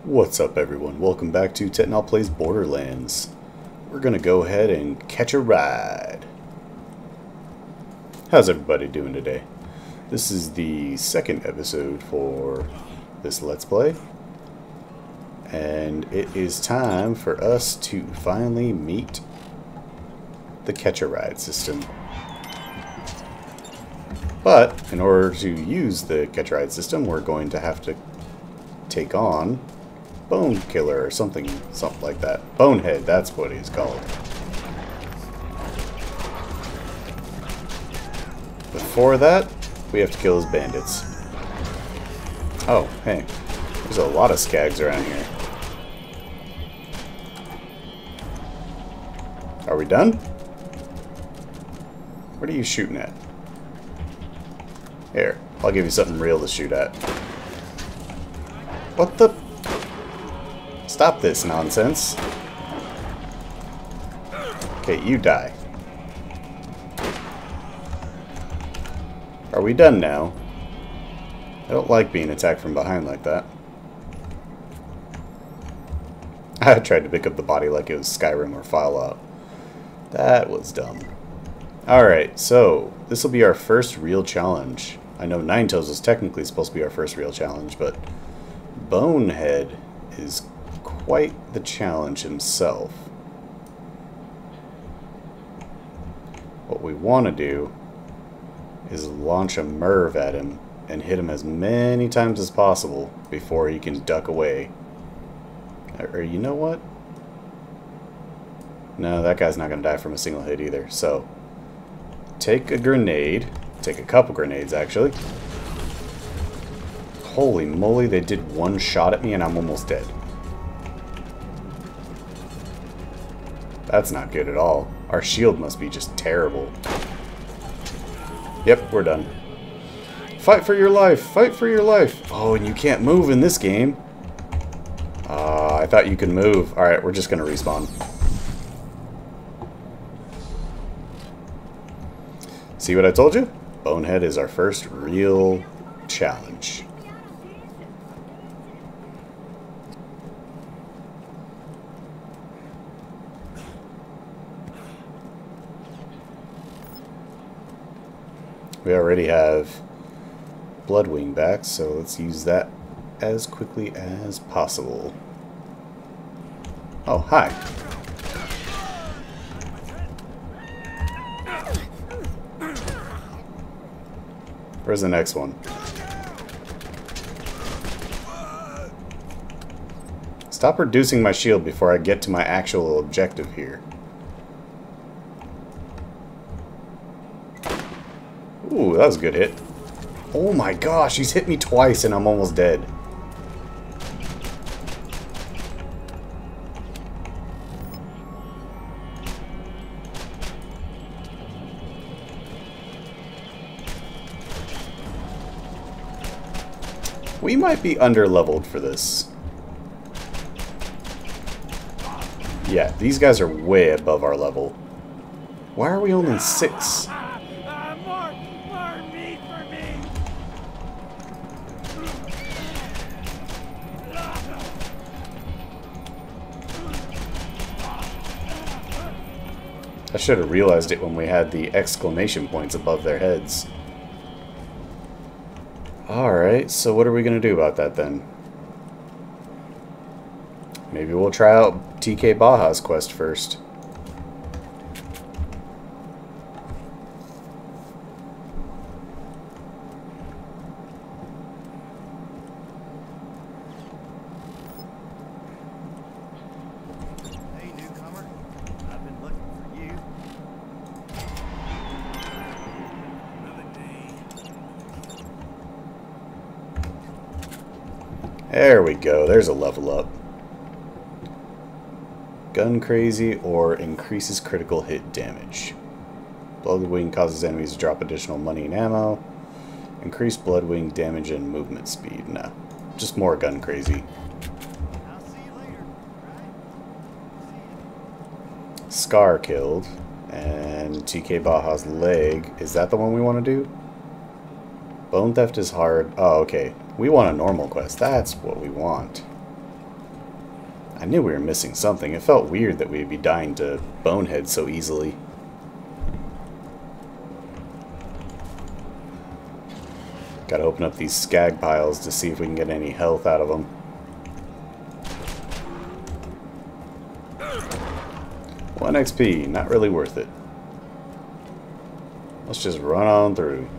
What's up everyone, welcome back to Tetenal Plays Borderlands. We're gonna go ahead and catch a ride. How's everybody doing today? This is the second episode for this Let's Play. And it is time for us to finally meet the catch a ride system. But in order to use the catch a ride system, we're going to have to take on Bone Killer or something like that. Bonehead, that's what he's called. Before that, we have to kill his bandits. Oh, hey, there's a lot of skags around here. Are we done? What are you shooting at? Here, I'll give you something real to shoot at. What the? Stop this nonsense. Okay, you die. Are we done now? I don't like being attacked from behind like that. I tried to pick up the body like it was Skyrim or Fallout. That was dumb. Alright, so this will be our first real challenge. I know Ninetales was technically supposed to be our first real challenge, but Bonehead is quite the challenge himself. What we want to do is launch a Merv at him and hit him as many times as possible before he can duck away. Or you know what? No, that guy's not going to die from a single hit either. So, take a grenade. Take a couple grenades, actually. Holy moly, they did one shot at me and I'm almost dead. That's not good at all. Our shield must be just terrible. Yep, we're done. Fight for your life! Fight for your life! Oh, and you can't move in this game. I thought you could move. Alright, we're just going to respawn. See what I told you? Bonehead is our first real challenge. We already have Bloodwing back, so let's use that as quickly as possible. Oh, hi. Where's the next one? Stop reducing my shield before I get to my actual objective here. Ooh, that was a good hit. Oh my gosh, he's hit me twice and I'm almost dead. We might be under-leveled for this. Yeah, these guys are way above our level. Why are we only 6? More meat for me. I should have realized it when we had the exclamation points above their heads. Alright, so what are we going to do about that then? Maybe we'll try out TK Baja's quest first. Hey, newcomer. I've been looking for you. Another day. There we go, there's a level up. Gun Crazy or increases critical hit damage. Bloodwing causes enemies to drop additional money and ammo. Increase Bloodwing damage and movement speed. No, just more Gun Crazy. I'll see you later. Right? Scar killed. And TK Baja's leg. Is that the one we want to do? Bone theft is hard. Oh, okay. We want a normal quest. That's what we want. I knew we were missing something. It felt weird that we'd be dying to boneheads so easily. Gotta open up these skag piles to see if we can get any health out of them. 1 XP, not really worth it. Let's just run on through.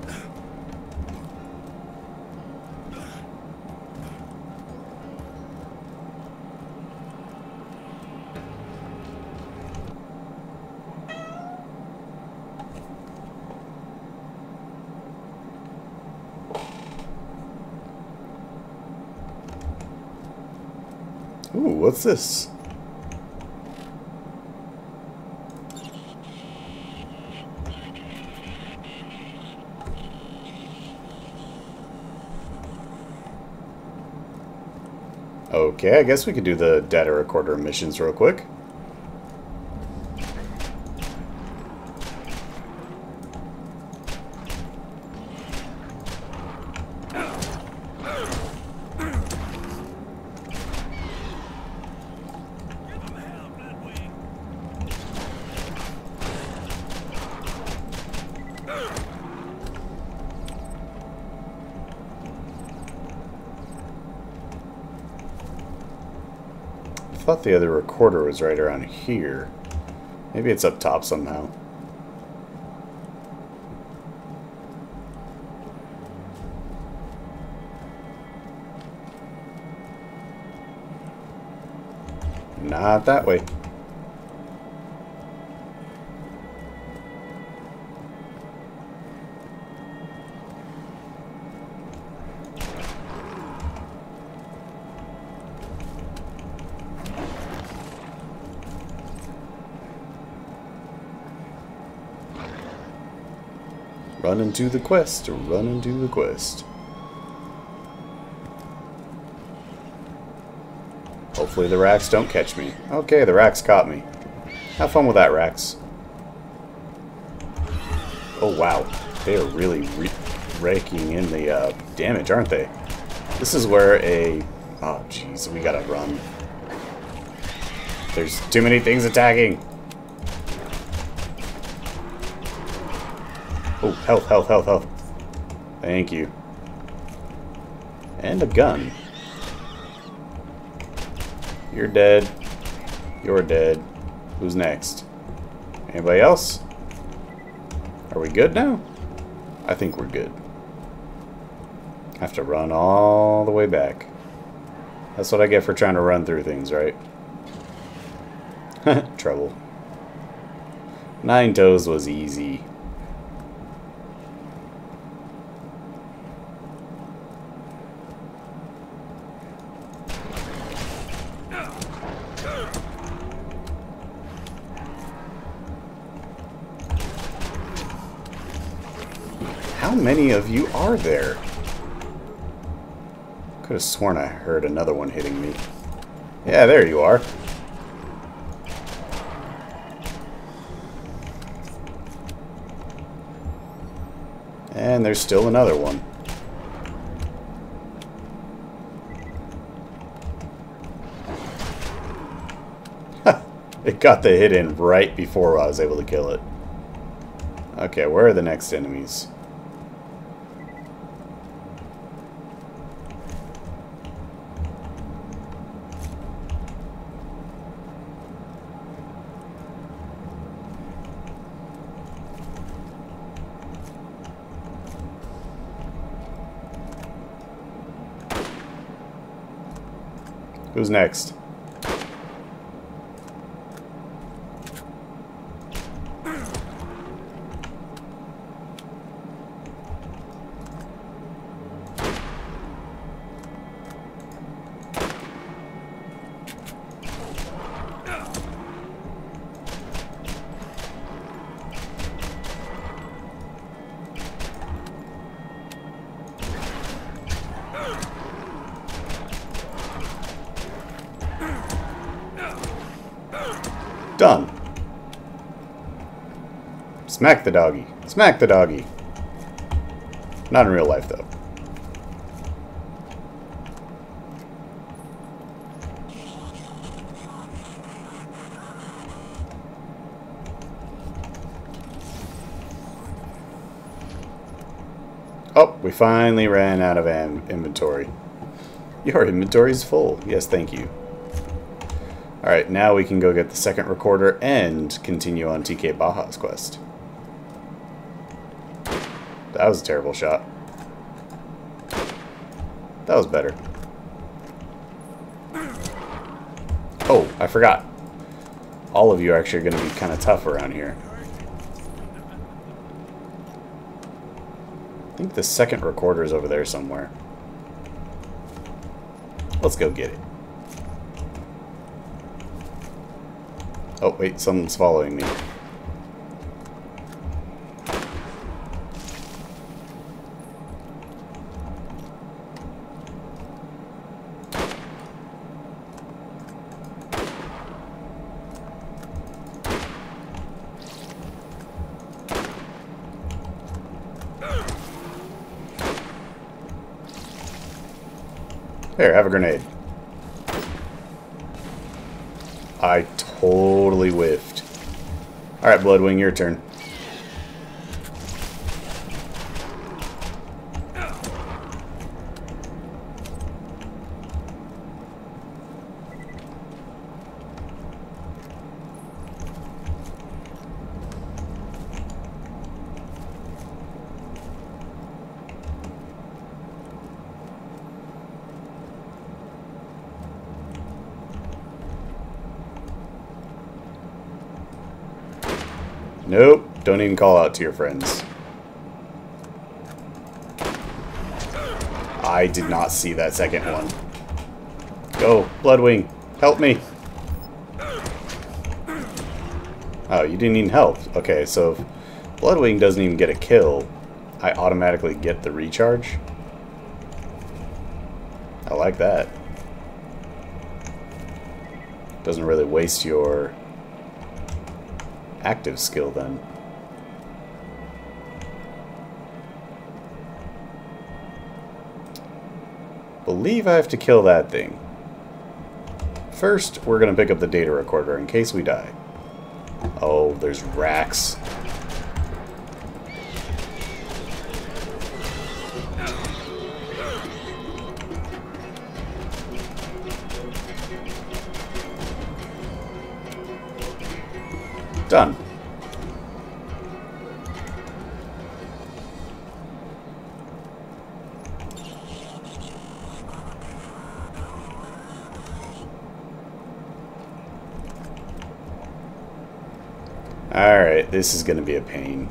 Ooh, what's this? Okay, I guess we could do the data recorder missions real quick. I thought the other recorder was right around here. Maybe it's up top somehow. Not that way. Run and do the quest, run and do the quest. Hopefully the racks don't catch me. Okay, the racks caught me. Have fun with that, racks. Oh wow, they are really raking in the damage, aren't they? This is where a... Oh jeez, we gotta run. There's too many things attacking. Oh, health, health, health, health. Thank you. And a gun. You're dead. You're dead. Who's next? Anybody else? Are we good now? I think we're good. Have to run all the way back. That's what I get for trying to run through things, right? Trouble. 9 toes was easy. How many of you are there? Could have sworn I heard another one hitting me. Yeah, there you are. And there's still another one. It got the hit in right before I was able to kill it. Okay, where are the next enemies? Who's next? Done. Smack the doggy. Smack the doggy. Not in real life, though. Oh, we finally ran out of inventory. Your inventory's full. Yes, thank you. Alright, now we can go get the second recorder and continue on TK Baja's quest. That was a terrible shot. That was better. Oh, I forgot. All of you are actually going to be kind of tough around here. I think the second recorder is over there somewhere. Let's go get it. Oh, wait, someone's following me. There, have a grenade. I totally whiffed. Alright, Bloodwing, your turn. Nope, don't even call out to your friends. I did not see that second one. Go, Bloodwing, help me. Oh, you didn't even help. Okay, so if Bloodwing doesn't even get a kill, I automatically get the recharge. I like that. Doesn't really waste your active skill then. Believe I have to kill that thing. First, we're gonna pick up the data recorder in case we die. Oh, there's racks. Done. Alright, this is gonna be a pain.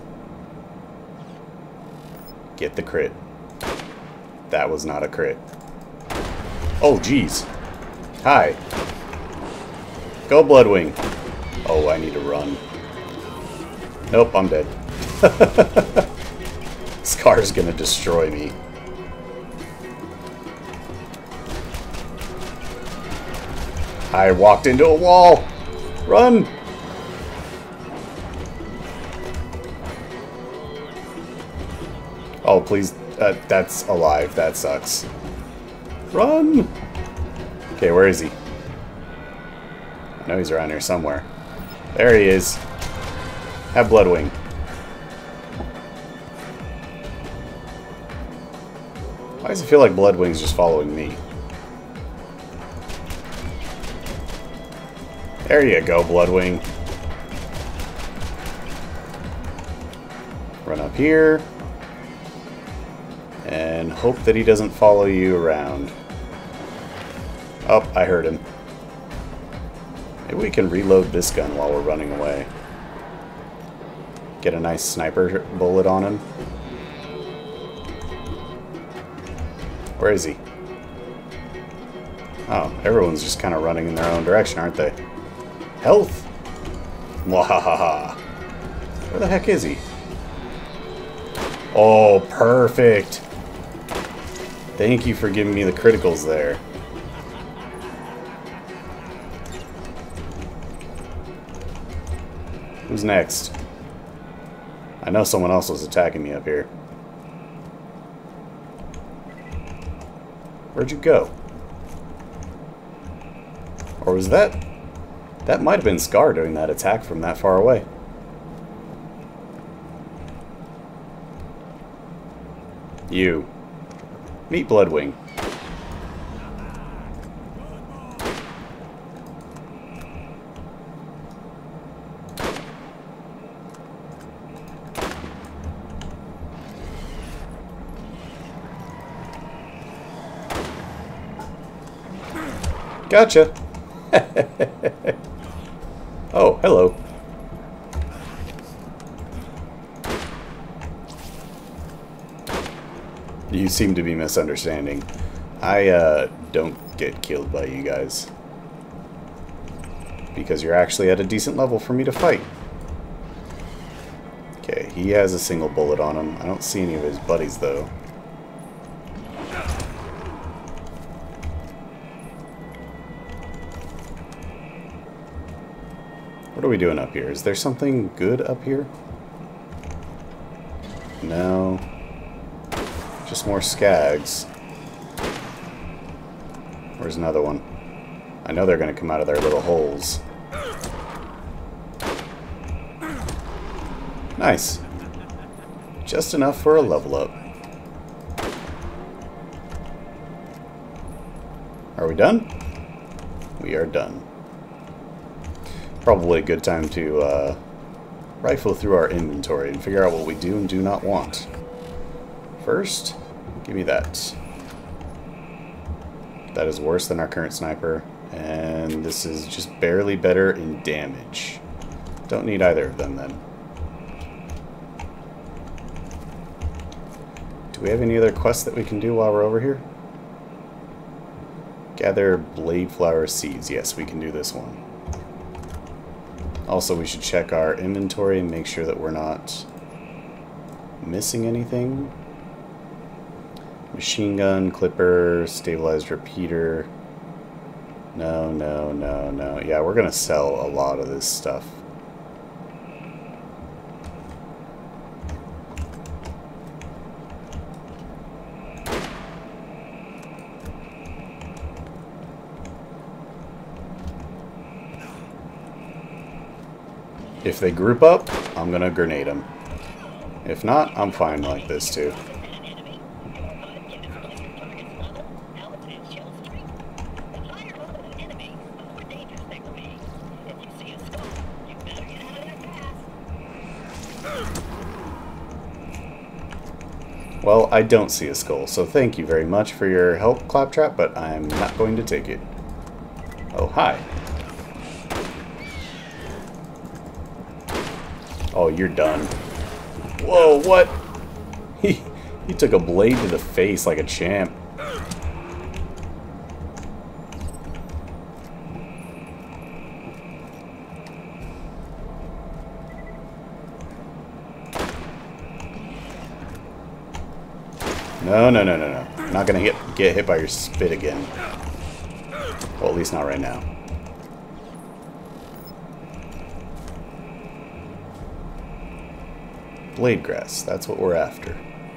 Get the crit. That was not a crit. Oh, jeez. Hi. Go, Bloodwing. Oh, I need to run. Nope, I'm dead. Scar's gonna destroy me. I walked into a wall! Run! Oh, please. That's alive. That sucks. Run! Okay, where is he? I know he's around here somewhere. There he is. Have Bloodwing. Why does it feel like Bloodwing's just following me? There you go, Bloodwing. Run up here. And hope that he doesn't follow you around. Oh, I heard him. Maybe we can reload this gun while we're running away. Get a nice sniper bullet on him. Where is he? Oh, everyone's just kind of running in their own direction, aren't they? Health! Mwahaha! Where the heck is he? Oh, perfect! Thank you for giving me the criticals there. Who's next? I know someone else was attacking me up here. Where'd you go? Or was that... That might have been Scar doing that attack from that far away. You. Meet Bloodwing. Gotcha. Oh, hello. You seem to be misunderstanding. I don't get killed by you guys. Because you're actually at a decent level for me to fight. Okay, he has a single bullet on him. I don't see any of his buddies, though. What are we doing up here? Is there something good up here? No. Just more skags. Where's another one? I know they're going to come out of their little holes. Nice. Just enough for a level up. Are we done? We are done. Probably a good time to rifle through our inventory and figure out what we do and do not want. First, give me that. That is worse than our current sniper, and this is just barely better in damage. Don't need either of them then. Do we have any other quests that we can do while we're over here? Gather blade flower seeds. Yes, we can do this one. Also, we should check our inventory and make sure that we're not missing anything. Machine gun, clipper, stabilized repeater. No, no, no, no. Yeah, we're gonna sell a lot of this stuff. If they group up, I'm gonna grenade them. If not, I'm fine like this too. Well, I don't see a skull, so thank you very much for your help, Claptrap, but I'm not going to take it. Oh, hi. Oh, you're done. Whoa, what? He took a blade to the face like a champ. No, no, no, no, no. I'm not gonna get hit by your spit again. Well, at least not right now. Blade grass, that's what we're after.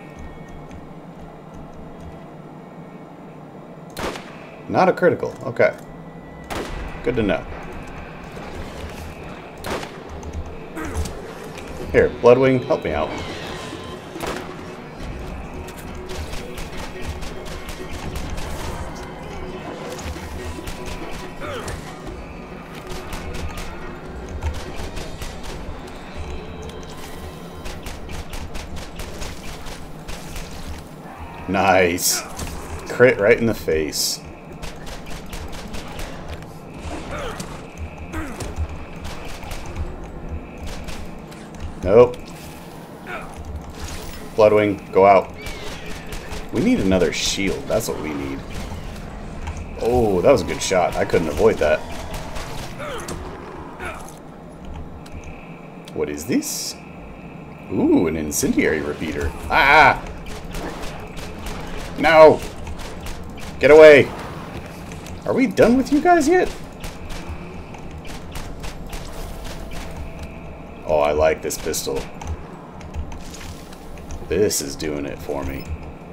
Not a critical, okay. Good to know. Here, Bloodwing, help me out. Nice. Crit right in the face. Nope. Bloodwing, go out. We need another shield. That's what we need. Oh, that was a good shot. I couldn't avoid that. What is this? Ooh, an incendiary repeater. Ah! No! Get away! Are we done with you guys yet? Oh, I like this pistol. This is doing it for me.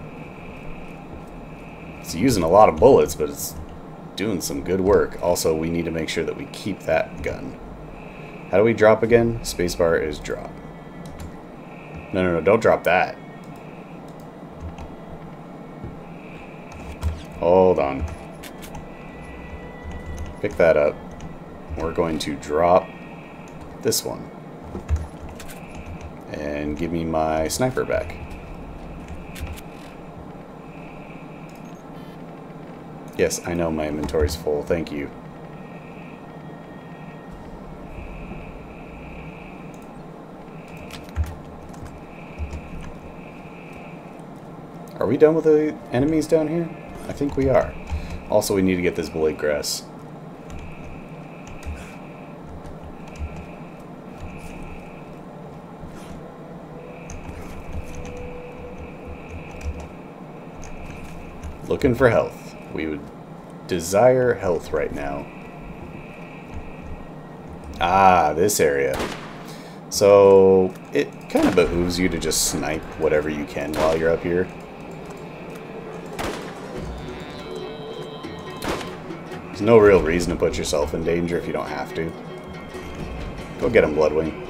It's using a lot of bullets, but it's doing some good work. Also, we need to make sure that we keep that gun. How do we drop again? Spacebar is drop. No, no, no, don't drop that. Hold on. Pick that up. We're going to drop this one. And give me my sniper back. Yes, I know my inventory's full. Thank you. Are we done with the enemies down here? I think we are. Also, we need to get this blade grass. Looking for health. We would desire health right now. Ah, this area. So, it kind of behooves you to just snipe whatever you can while you're up here. There's no real reason to put yourself in danger if you don't have to. Go get him, Bloodwing.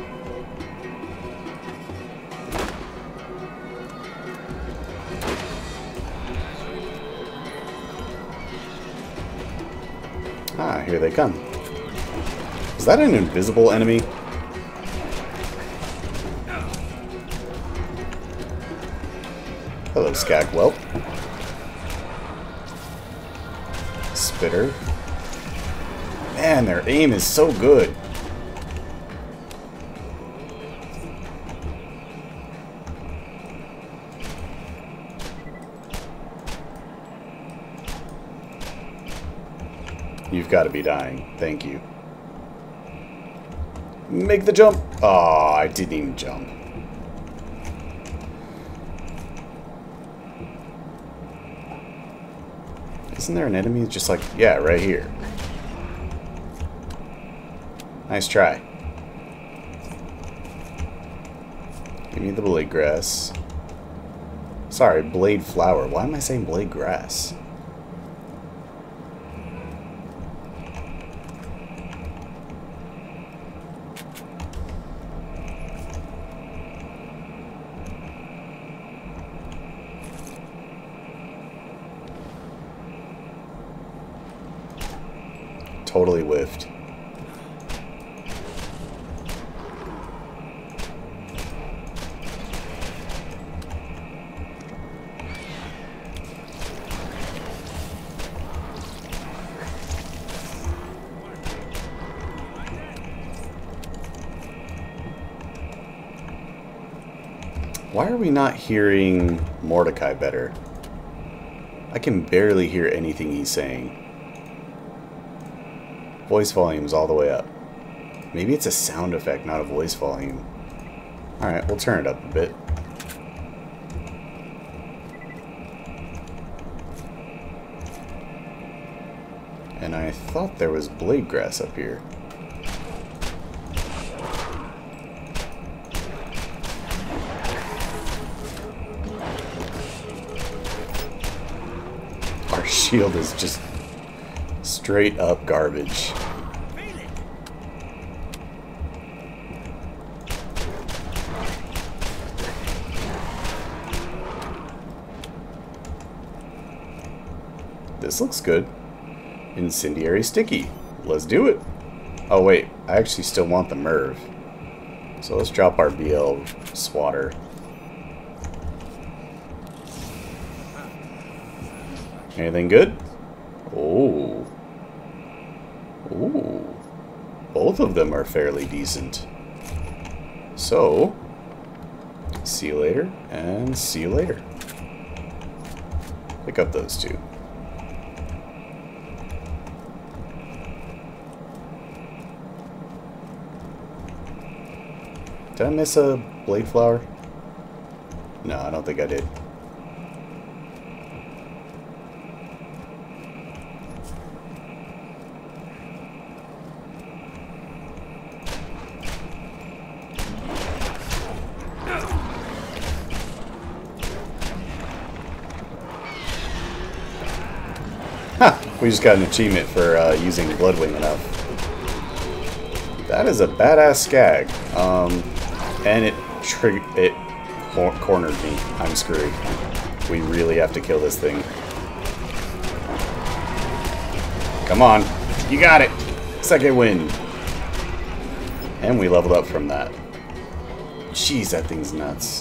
Ah, here they come. Is that an invisible enemy? Hello, Skagwelp. Spitter. Man, their aim is so good. You've got to be dying. Thank you. Make the jump. Oh, I didn't even jump. Isn't there an enemy just like... Yeah, right here. Nice try. Give me the blade grass. Sorry, blade flower. Why am I saying blade grass? Totally whiffed. Why are we not hearing Mordecai better? I can barely hear anything he's saying. Voice volume's all the way up. Maybe it's a sound effect, not a voice volume. Alright, we'll turn it up a bit. And I thought there was blade grass up here. Our shield is just straight up garbage. This looks good. Incendiary sticky. Let's do it. Oh wait, I actually still want the Merv. So let's drop our BL swatter. Anything good? Oh. Ooh. Both of them are fairly decent. So, see you later, and see you later. Pick up those two. Did I miss a blade flower? No, I don't think I did. Huh, we just got an achievement for using Bloodwing enough. That is a badass skag. And it cornered me. I'm screwed. We really have to kill this thing. Come on. You got it. Second win. And we leveled up from that. Jeez, that thing's nuts.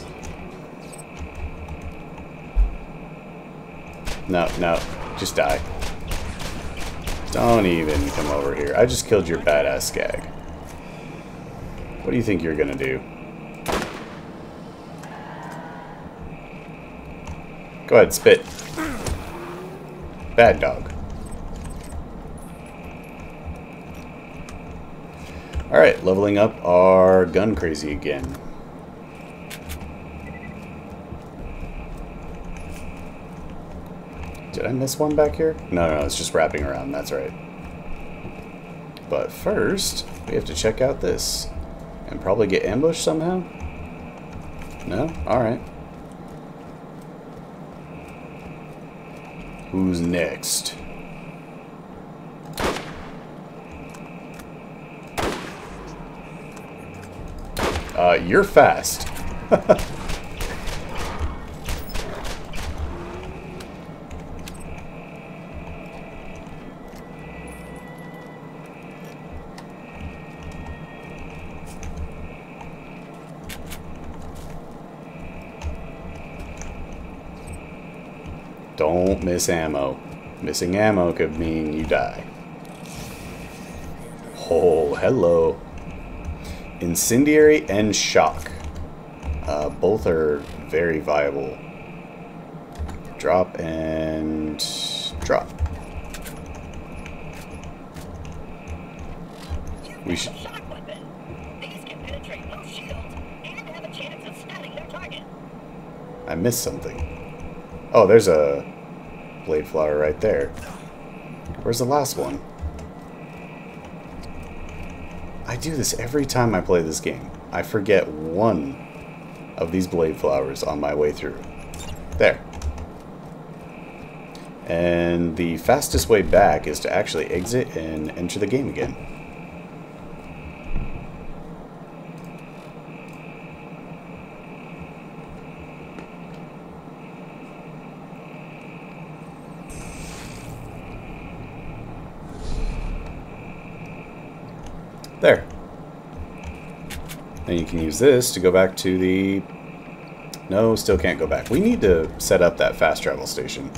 No, no. Just die. Don't even come over here. I just killed your badass skag. What do you think you're gonna do? Go ahead, spit. Bad dog. Alright, leveling up our gun crazy again. Did I miss one back here? No, no, it's just wrapping around, that's right. But first, we have to check out this. And probably get ambushed somehow? No? Alright. Who's next? You're fast. Don't miss ammo. Missing ammo could mean you die. Oh, hello. Incendiary and shock. Both are very viable. Drop and drop. We should. These can penetrate most shields and have a chance of stunning their target. I missed something. Oh, there's a blade flower right there. Where's the last one? I do this every time I play this game. I forget one of these blade flowers on my way through. There. And the fastest way back is to actually exit and enter the game again. There. Then you can use this to go back to the... No, still can't go back. We need to set up that fast travel station.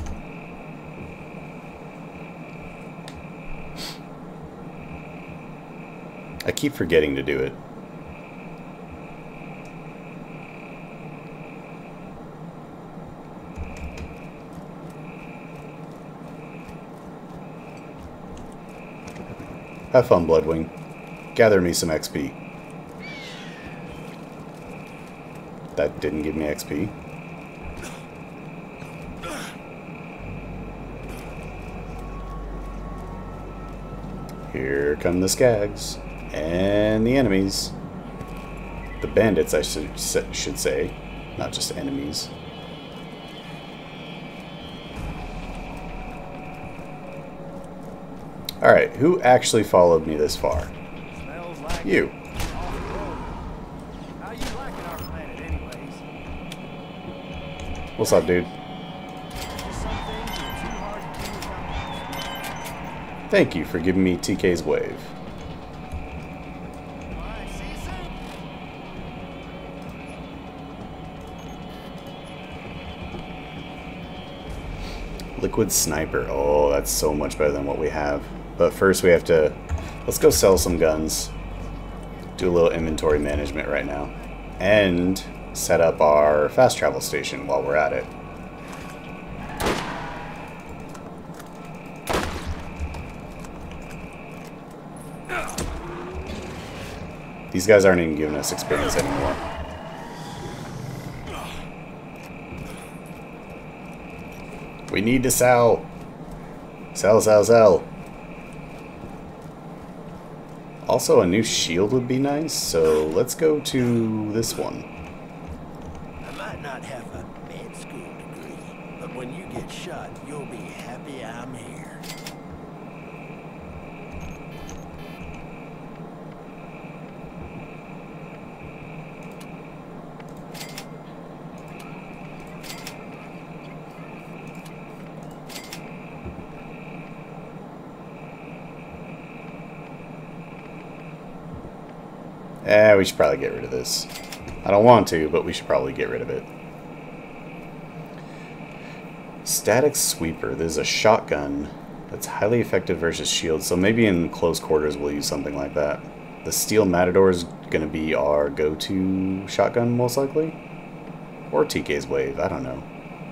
I keep forgetting to do it. Have fun, Bloodwing. Gather me some XP. That didn't give me XP. Here come the skags. And the enemies. The bandits, I should say. Not just enemies. Alright, who actually followed me this far? Smells like You. off-road. How you liking our planet anyways? What's up, dude? Just some things that are too hard to do without. Thank you for giving me TK's wave. Alright, see you soon. Liquid Sniper. Oh, that's so much better than what we have. But first we have to... Let's go sell some guns. Do a little inventory management right now. And set up our fast travel station while we're at it. These guys aren't even giving us experience anymore. We need to sell. Sell, sell, sell. Also, a new shield would be nice, so let's go to this one. I might not have a med school degree, but when you get shot, you'll be happy I'm here. We should probably get rid of this. I don't want to, but we should probably get rid of it. Static Sweeper. There's a shotgun that's highly effective versus shield, so maybe in close quarters we'll use something like that. The Steel Matador is going to be our go-to shotgun, most likely. Or TK's Wave, I don't know.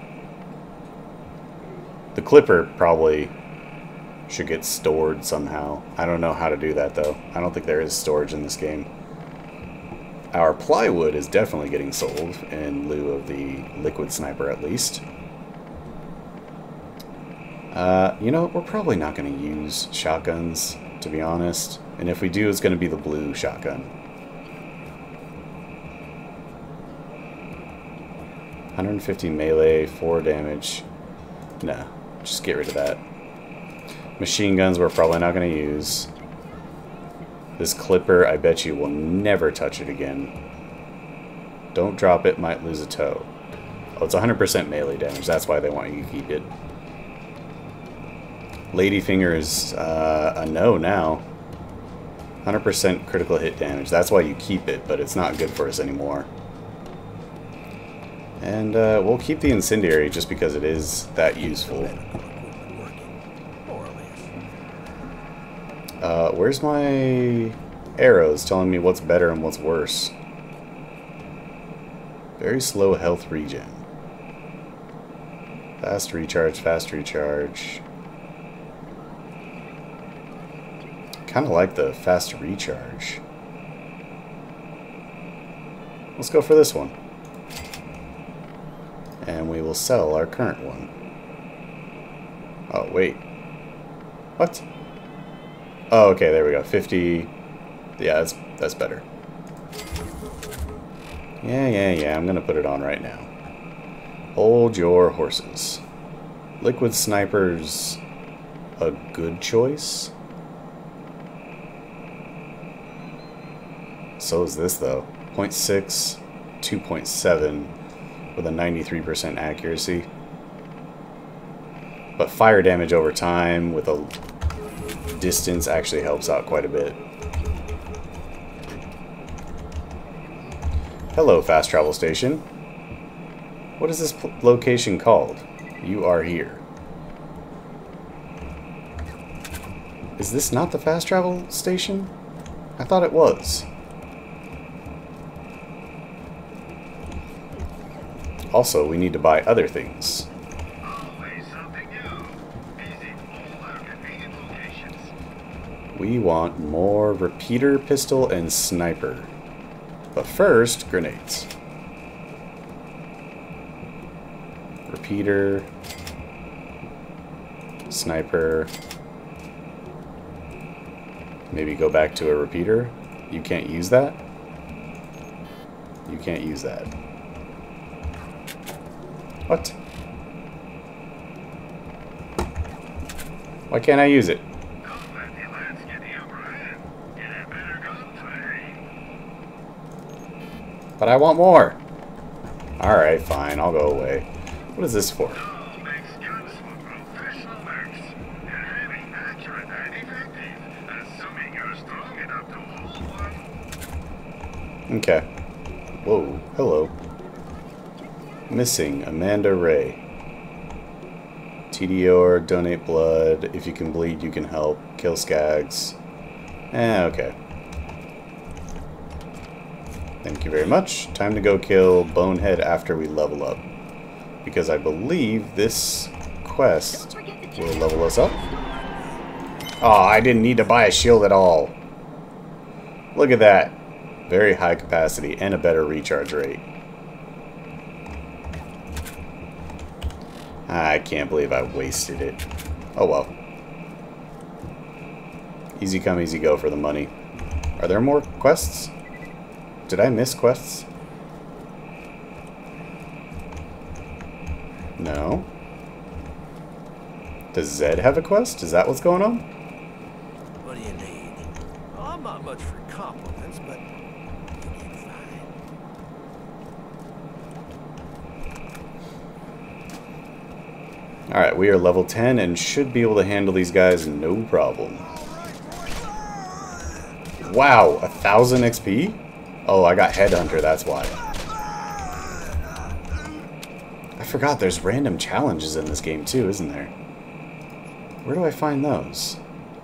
The Clipper probably should get stored somehow. I don't know how to do that, though. I don't think there is storage in this game. Our plywood is definitely getting sold, in lieu of the Liquid Sniper, at least. You know, we're probably not going to use shotguns, to be honest. And if we do, it's going to be the blue shotgun. 150 melee, 4 damage. No, just get rid of that. Machine guns we're probably not going to use. This Clipper, I bet you will never touch it again. Don't drop it, might lose a toe. Oh, it's 100% melee damage. That's why they want you to keep it. Ladyfinger is a no now. 100% critical hit damage. That's why you keep it, but it's not good for us anymore. And we'll keep the Incendiary just because it is that useful. Where's my arrows telling me what's better and what's worse? Very slow health regen. Fast recharge, fast recharge. Kind of like the fast recharge. Let's go for this one. And we will sell our current one. Oh, wait. What? Oh, okay, there we go. 50. Yeah, that's better. Yeah, I'm gonna put it on right now. Hold your horses. Liquid Sniper's a good choice. So is this, though. 0.6, 2.7 with a 93% accuracy. But fire damage over time with a distance actually helps out quite a bit. Hello, fast travel station. What is this location called? You are here. Is this not the fast travel station? I thought it was. Also, we need to buy other things. We want more repeater, pistol, and sniper. But first, grenades. Repeater. Sniper. Maybe go back to a repeater. You can't use that? You can't use that. What? Why can't I use it? But I want more. Alright, fine. I'll go away. What is this for? Okay. Whoa. Hello. Missing Amanda Ray. TDR, donate blood. If you can bleed, you can help. Kill skags. Okay. Thank you very much. Time to go kill Bonehead after we level up. Because I believe this quest will level us up. Oh, I didn't need to buy a shield at all. Look at that. Very high capacity and a better recharge rate. I can't believe I wasted it. Oh well. Easy come, easy go for the money. Are there more quests? Did I miss quests? No. Does Zed have a quest? Is that what's going on? What do you need? Well, I'm not much for compliments, but you did fine. Alright, we are level 10 and should be able to handle these guys no problem. Wow, 1,000 XP? Oh, I got Headhunter, that's why. I forgot there's random challenges in this game too, isn't there? Where do I find those?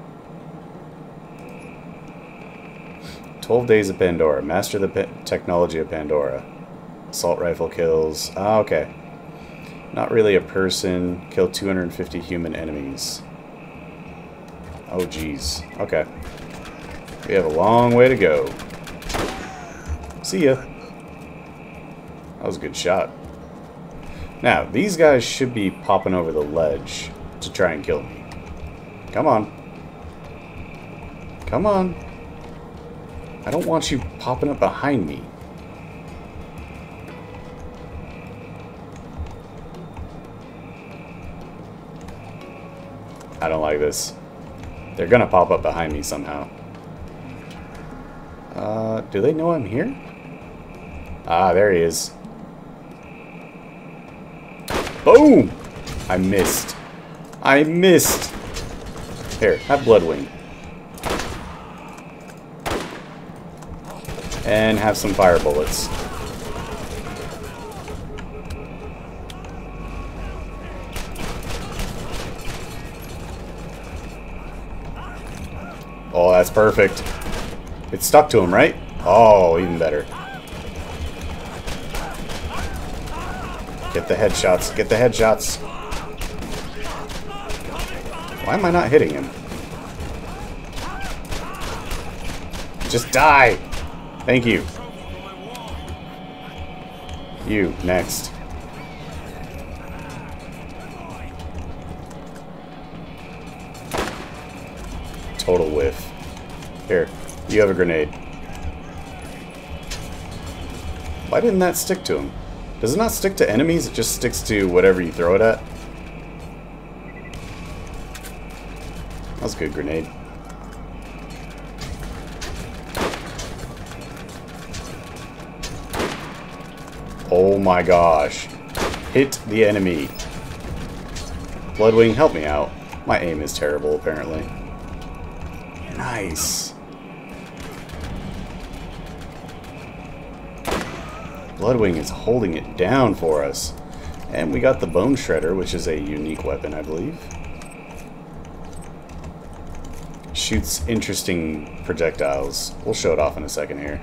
12 Days of Pandora. Master the technology of Pandora. Assault rifle kills. Ah, okay. Not really a person. Kill 250 human enemies. Oh, jeez. Okay. We have a long way to go. See ya. That was a good shot. Now, these guys should be popping over the ledge to try and kill me. Come on. Come on. I don't want you popping up behind me. I don't like this. They're gonna pop up behind me somehow. Do they know I'm here? Ah, there he is. Boom! I missed. I missed! Here, have Bloodwing. And have some fire bullets. Oh, that's perfect. It stuck to him, right? Oh, even better. Get the headshots. Get the headshots. Why am I not hitting him? Just die! Thank you. You, next. Total whiff. Here, you have a grenade. Why didn't that stick to him? Does it not stick to enemies? It just sticks to whatever you throw it at? That was a good grenade. Oh my gosh. Hit the enemy. Bloodwing, help me out. My aim is terrible, apparently. Nice. Bloodwing is holding it down for us. And we got the Bone Shredder, which is a unique weapon, I believe. Shoots interesting projectiles. We'll show it off in a second here.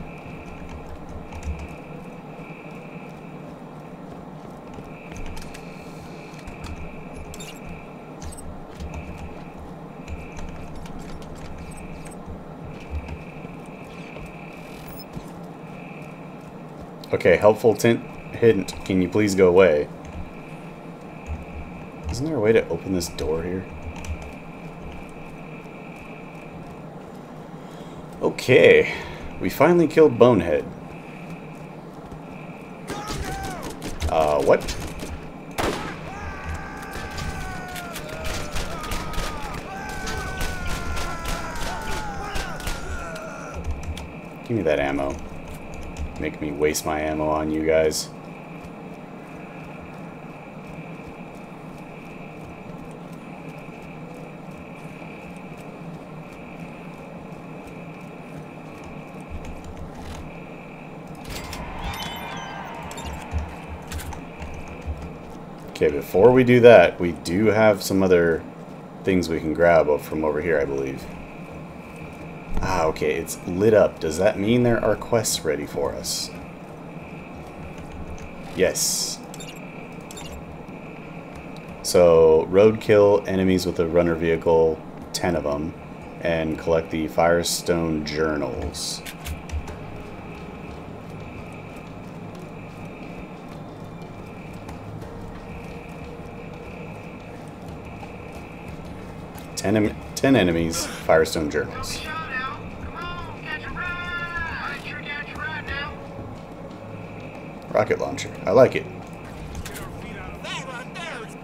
Okay, helpful hint. Can you please go away? Isn't there a way to open this door here? Okay, we finally killed Bonehead. What? Give me that ammo. Make me waste my ammo on you guys. Okay, before we do that, we do have some other things we can grab from over here, I believe. Ah, okay, it's lit up. Does that mean there are quests ready for us? Yes. So, roadkill enemies with a runner vehicle, 10 of them, and collect the Firestone journals. Ten enemies, Firestone journals. Rocket launcher. I like it. That right there is...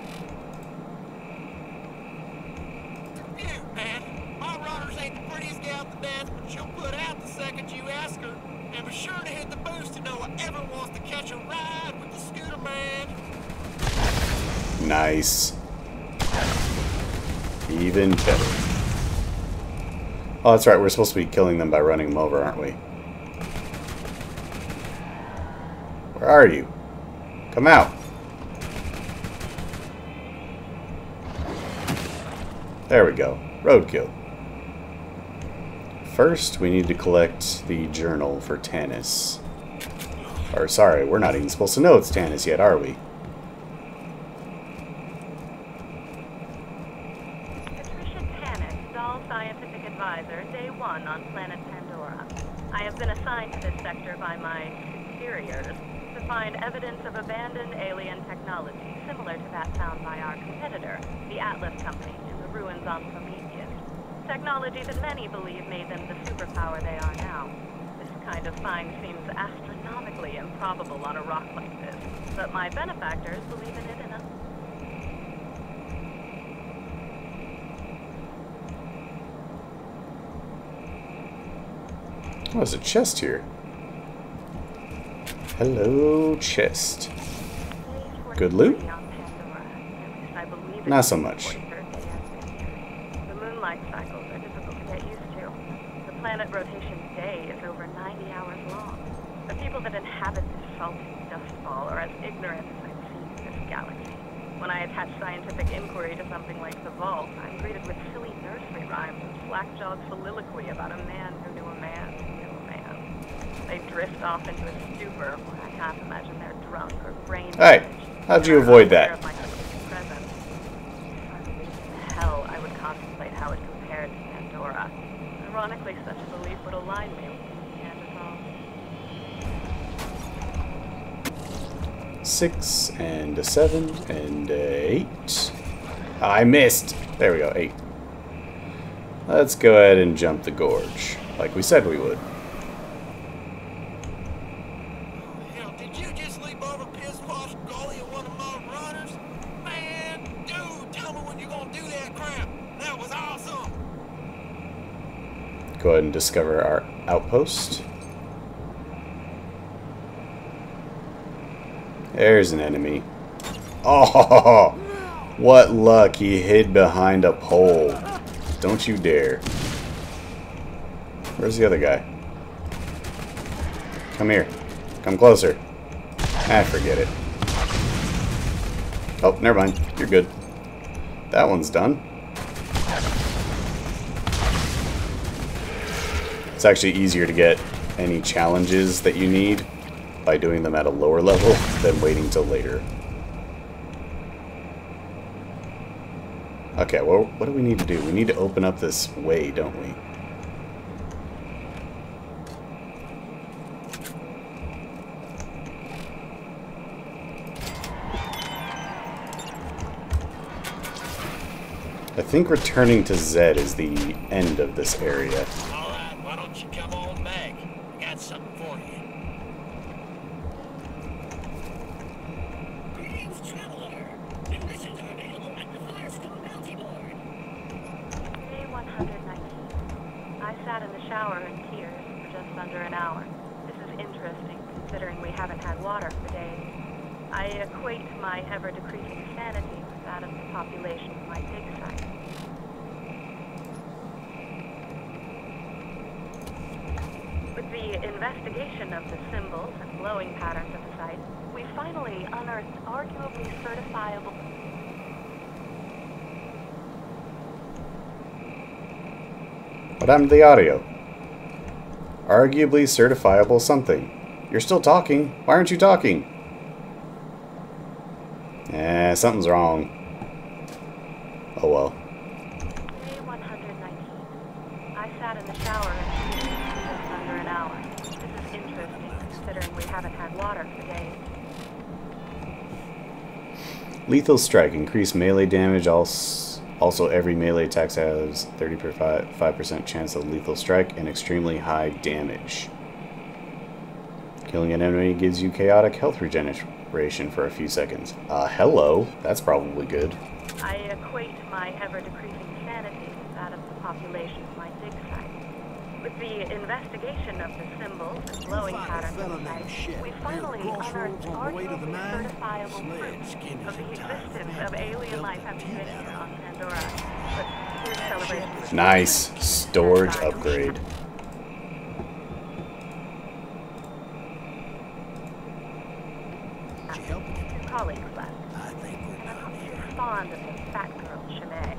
Phew, man. My runners ain't the prettiest gal at the dance, but she'll put out the second you ask her. And be sure to hit the boost to know whoever wants to catch a ride with the scooter man. Nice. Even better. Oh, that's right. We're supposed to be killing them by running them over, aren't we? Where are you? Come out. There we go. Roadkill. First, we need to collect the journal for Tanis. Or, sorry, we're not even supposed to know it's Tanis yet, are we? Patricia Tanis, Dahl Scientific Advisor, Day 1 on planet Pandora. I have been assigned to this sector by my superiors to find evidence of abandoned alien technology similar to that found by our competitor, the Atlas Company, in the ruins on Prometheus. Technology that many believe made them the superpower they are now. This kind of find seems astronomically improbable on a rock like this, but my benefactors believe in it enough. Oh, there's a chest here. Hello, chest. Good loot? Not so much. The moonlight cycles are difficult to get used to. The planet rotation day is over 90 hours long. The people that inhabit this salty dust ball are as ignorant as I've seen in this galaxy. When I attach scientific inquiry to something like the Vault, I'm greeted with silly nursery rhymes and slack-jawed soliloquy about a man who knew a man who knew a man. They drift off into a stupor where I can't imagine they're drunk or brain Hey, damaged. how'd you avoid that? If I believed in hell, I would contemplate how it compared to Pandora. Ironically, such a belief would align me with Neanderthal. 6 and a 7 and a 8. I missed. There we go, 8. Let's go ahead and jump the gorge, like we said we would. Hell, did you just leap over piss-wash gully of one of my runners? Man, dude, tell me when you're gonna do that crap. That was awesome. Go ahead and discover our outpost. There's an enemy. Oh, what luck. He hid behind a pole. Don't you dare. Where's the other guy? Come here. Come closer. Ah, forget it. Oh, never mind. You're good. That one's done. It's actually easier to get any challenges that you need by doing them at a lower level than waiting till later. Okay, well, what do we need to do? We need to open up this way, don't we? I think returning to Zed is the end of this area. All right, why don't you come on back? I got something for you. Greetings, traveler. Admissions are available at the Firestone Bounty Board. Day 119. I sat in the shower in tears for just under an hour. This is interesting, considering we haven't had water for days. I equate my ever-decreasing sanity with that of the population of my dig site. With the investigation of the symbols and glowing patterns of the site, we finally unearthed arguably certifiable... What happened to the audio? Arguably certifiable something. You're still talking. Why aren't you talking? Something's wrong. Oh well. Day 119. I sat in the shower and tears for just under an hour. This is interesting, considering we haven't had water for days. Lethal strike. Increase melee damage. Also, every melee attack has 35% chance of lethal strike and extremely high damage. Killing an enemy gives you chaotic health regeneration for a few seconds. Hello. That's probably good. I equate my ever-decreasing sanity with that of the population of my dig site. With the investigation of the symbols and glowing patterns of the site, we finally unearthed arguably certifiable proof of the existence of alien life having been here on Pandora. But this celebration was Nice. Storage upgrade. fond of some fat girl shebang.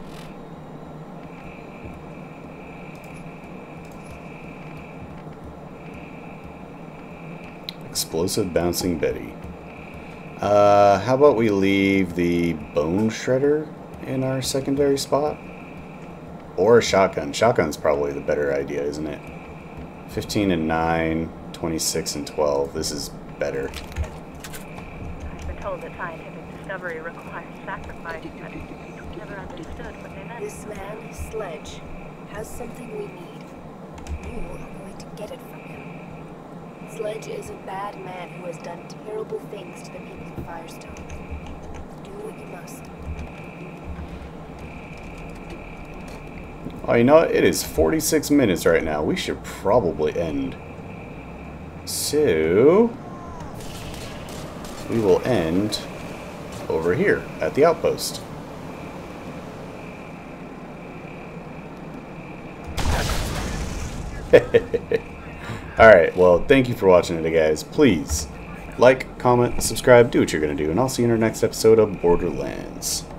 Explosive Bouncing Betty. How about we leave the Bone Shredder in our secondary spot? Or a shotgun. Shotgun's probably the better idea, isn't it? 15 and 9, 26 and 12. This is better. I've been told that scientific discovery requires sacrifice, but never understood what they meant. This man, Sledge, has something we need. You are going to get it from him. Sledge is a bad man who has done terrible things to the people of Firestone. Do what you must. Oh, you know what? It is 46 minutes right now. We should probably end. So, we will end over here at the outpost. Alright, well, thank you for watching today, guys. Please like, comment, subscribe, do what you're going to do, and I'll see you in our next episode of Borderlands.